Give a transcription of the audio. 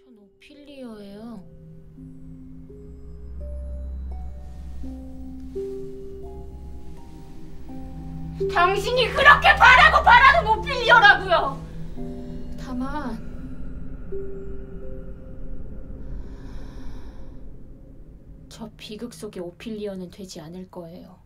전 오피리어예요. 당신이 그렇게 바라는 오피리어라고요. 다만 저 비극 속의 오피리어는 되지 않을 거예요.